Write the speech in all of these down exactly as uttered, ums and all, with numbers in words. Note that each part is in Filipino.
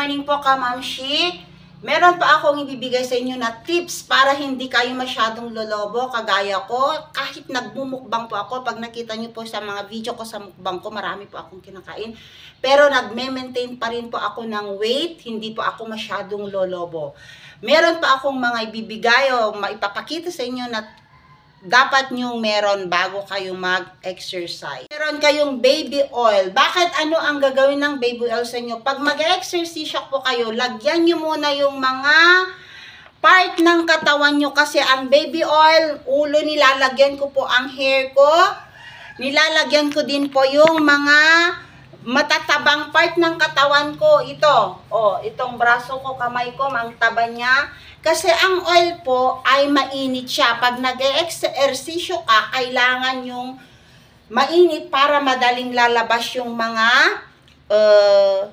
morning po, Kamamshi. Meron pa akong ibibigay sa inyo na tips para hindi kayo masyadong lolobo kagaya ko. Kahit nagmumukbang po ako, pag nakita nyo po sa mga video ko sa mukbang ko, marami po akong kinakain. Pero nagme-maintain pa rin po ako ng weight, hindi po ako masyadong lolobo. Meron pa akong mga ibibigay o maipapakita sa inyo na dapat nyong meron bago kayo mag-exercise. Meron kayong baby oil. Bakit ano ang gagawin ng baby oil sa inyo? Pag mag-exercise po kayo, lagyan nyo muna yung mga part ng katawan nyo. Kasi ang baby oil, ulo nilalagyan ko po ang hair ko. Nilalagyan ko din po yung mga matatabang part ng katawan ko. Ito, oh, itong braso ko, kamay ko, ang taba niya. Kasi ang oil po ay mainit siya. Pag nag-e-exercisyo ka, kailangan yung mainit para madaling lalabas yung mga uh,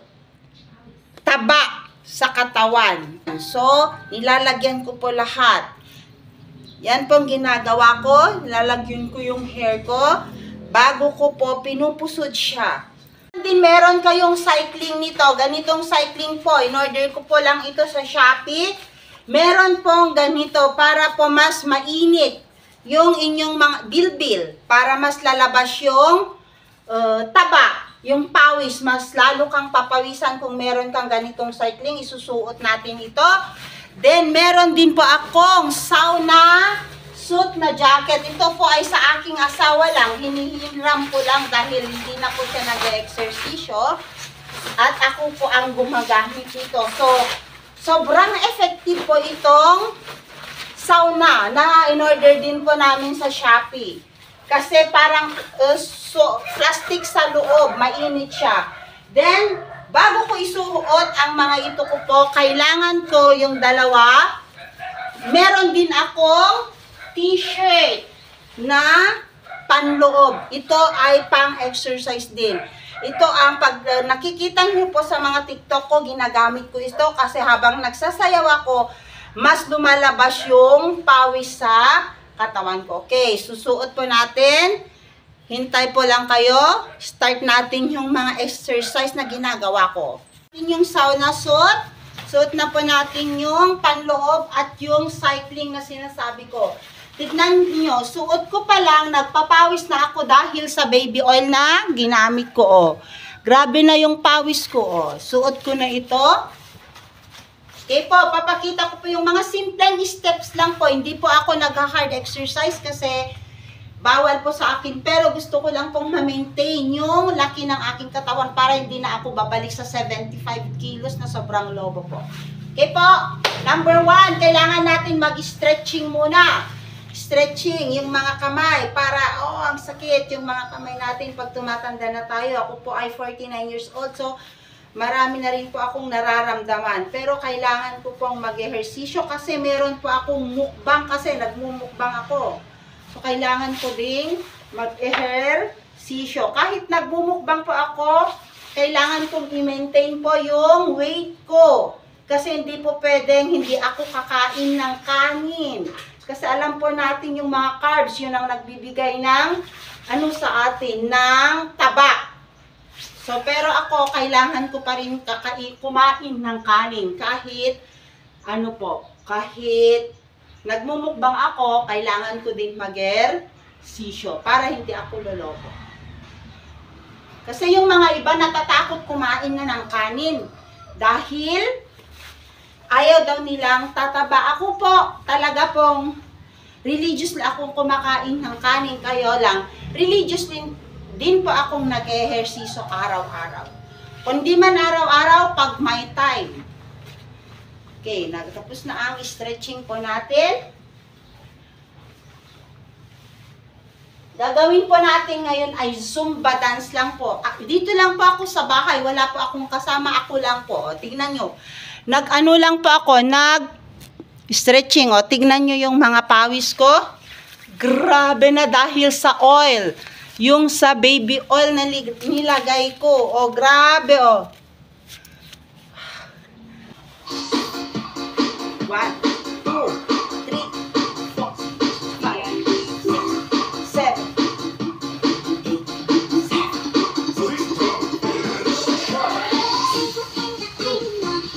taba sa katawan. So, nilalagyan ko po lahat. Yan pong ginagawa ko. Nilalagyan ko yung hair ko. Bago ko po pinupusod siya. Din meron kayong cycling nito. Ganitong cycling po. In-order ko po lang ito sa Shopee. Meron pong ganito para po mas mainit yung inyong mga bilbil. Para mas lalabas yung uh, taba, yung pawis. Mas lalo kang papawisan kung meron kang ganitong cycling. Isusuot natin ito. Then meron din po akong sauna suit na jacket. Ito po ay sa aking asawa lang. Hinihiram ko lang dahil hindi na po siya nag-exercisyo. At ako po ang gumagamit ito. So, sobrang effective po itong sauna na in-order din po namin sa Shopee. Kasi parang uh, so, plastic sa loob, mainit siya. Then, bago ko isuot ang mga ito ko po, kailangan ko yung dalawa. Meron din akong t-shirt na panloob. Ito ay pang-exercise din. Ito ang pag uh, nakikita niyo po sa mga TikTok ko, ginagamit ko ito kasi habang nagsasayaw ako, mas lumalabas yung pawis sa katawan ko. Okay, susuot po natin. Hintay po lang kayo. Start natin yung mga exercise na ginagawa ko. Yung sauna suit. Suot na po natin yung panloob at yung cycling na sinasabi ko. Tignan niyo, suot ko pa lang, nagpapawis na ako dahil sa baby oil na ginamit ko, oh. Grabe na yung pawis ko, oh. Suot ko na ito. Okay po, papakita ko po yung mga simpleng steps lang po. Hindi po ako nag-hard exercise kasi bawal po sa akin. Pero gusto ko lang pong ma-maintain yung laki ng aking katawan para hindi na ako babalik sa seventy-five kilos na sobrang lobo po. Okay po, number one, kailangan natin mag-stretching muna. Stretching, yung mga kamay, para, oh, ang sakit, yung mga kamay natin pag tumatanda na tayo. Ako po ay forty-nine years old, so marami na rin po akong nararamdaman. Pero kailangan ko pong mag-ehersisyo kasi meron po akong mukbang kasi nagmumukbang ako. So, kailangan ko ding mag-ehersisyo. Kahit nagmumukbang po ako, kailangan kong i-maintain po yung weight ko. Kasi hindi po pwedeng hindi ako kakain ng kanin. Kasi alam po natin yung mga carbs, yun ang nagbibigay ng ano sa atin, ng taba. So, pero ako, kailangan ko pa rin kakain, kumain ng kanin. Kahit, ano po, kahit nagmumukbang ako, kailangan ko din mag-ehersisyo para hindi ako lolobo. Kasi yung mga iba natatakot kumain na ng kanin. Dahil ayaw daw nilang tataba. Ako po, talaga pong religious lang akong kumakain ng kanin. Kayo lang, religious din, din po akong nag-ehersisyo araw-araw. Kundi man araw-araw, pag may time. Okay, nagtapos na ang stretching po natin. Gagawin po natin ngayon ay Zumba dance lang po. Dito lang po ako sa bahay, wala po akong kasama, ako lang po. O, tignan nyo. Nag-ano lang po ako, nag-stretching, o. Tignan nyo yung mga pawis ko. Grabe na dahil sa oil. Yung sa baby oil na nilagay ko. O, grabe, o. One, two, three, four, five, six, seven, eight, seven, six,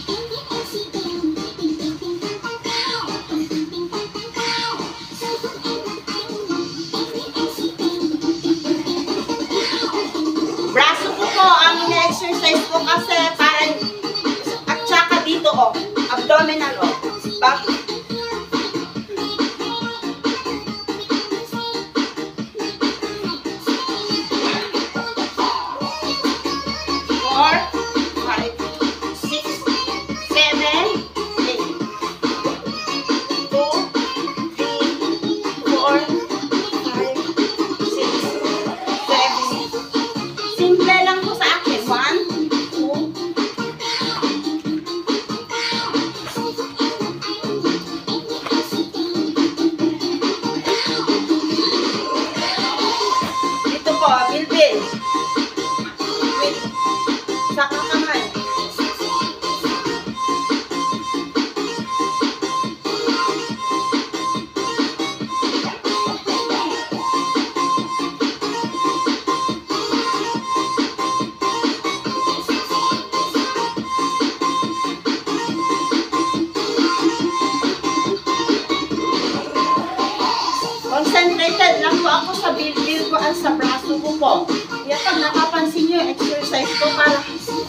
Concentrated lang po ako sa build-build ko at sa braso ko po. Kaya pag nakapansin nyo yung exercise ko para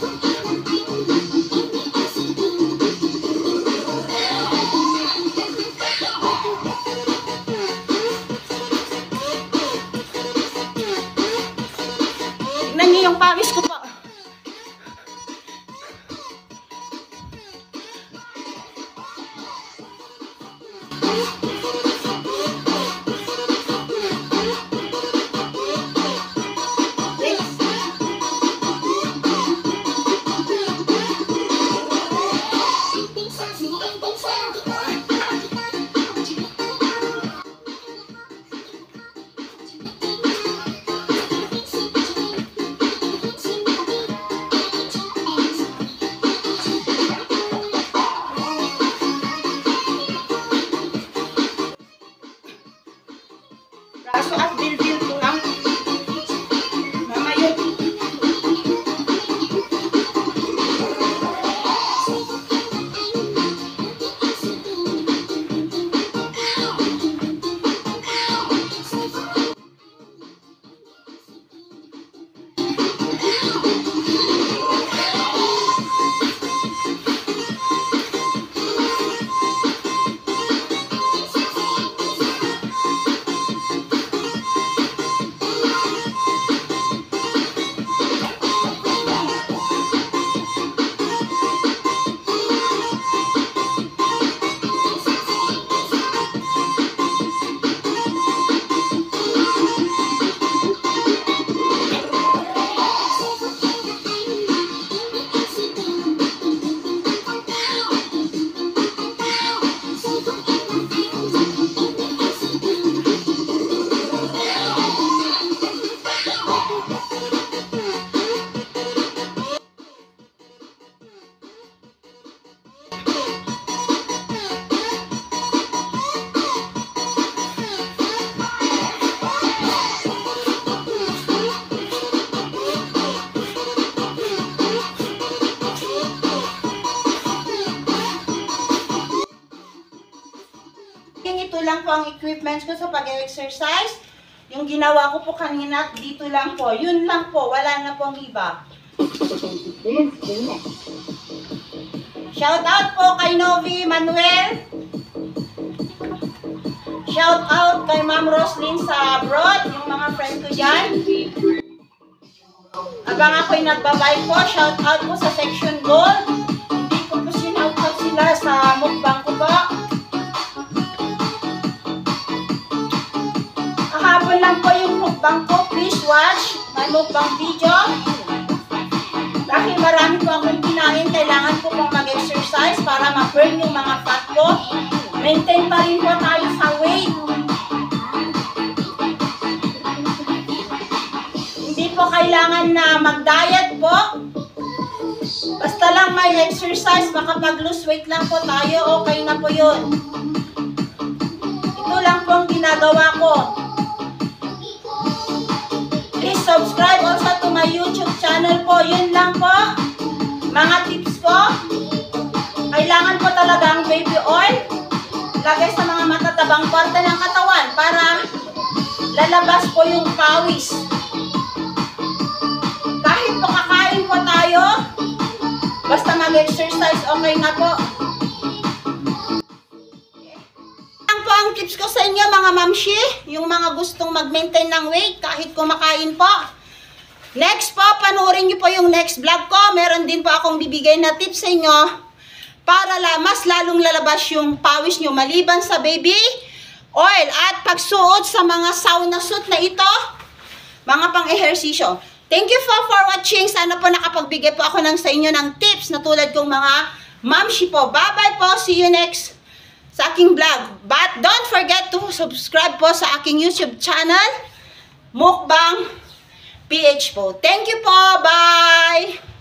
tignan nyo yung pawis ko po. Braso at build-build ko lang. Mama yun. Ito lang po ang equipments ko sa pag-exercise. Yung ginawa ko po kanina, dito lang po. Yun lang po, wala na pong iba. Shout out po kay Novi Manuel. Shout out kay Ma'am Roslyn sa abroad, yung mga friend ko dyan. Abang ako'y nagbabay po, shout out po sa section gold. Hindi ko po sinout out sila sa mukbang ko po. Kahapon lang po yung mukbang ko, please watch my mukbang video. Dahil marami po akong kinain, kailangan ko pong mag-exercise para ma-burn yung mga fat ko. Maintain pa rin po tayo sa weight. Hindi po kailangan na mag-diet po. Basta lang may exercise, makapag-lose weight lang po tayo, okay na po yun. Ito lang po ang ginagawa ko. Please subscribe also to my YouTube channel po. Yun lang po. Mga tips ko. Kailangan po talaga ang baby oil. Lagay sa mga matatabang parte ng katawan para lalabas po yung pawis. Kahit po kakain po tayo, basta mag-exercise, okay na po. Ang po ang tips ko sa inyo mga mamshi, yung mga gustong mag-maintain ng weight kahit kumakain po. Next po, panoorin nyo po yung next vlog ko. Meron din po akong bibigay na tips sa inyo para la, mas lalong lalabas yung pawis nyo maliban sa baby oil at pagsuot sa mga sauna suit na ito, mga pang-ehersisyo. Thank you for, for watching. Sana po nakapagbigay po ako ng sa inyo ng tips na tulad kong mga mamshi po. Bye-bye po. See you next sa aking vlog. But don't forget to subscribe po sa aking YouTube channel, Mukbang P H po. Thank you po. Bye!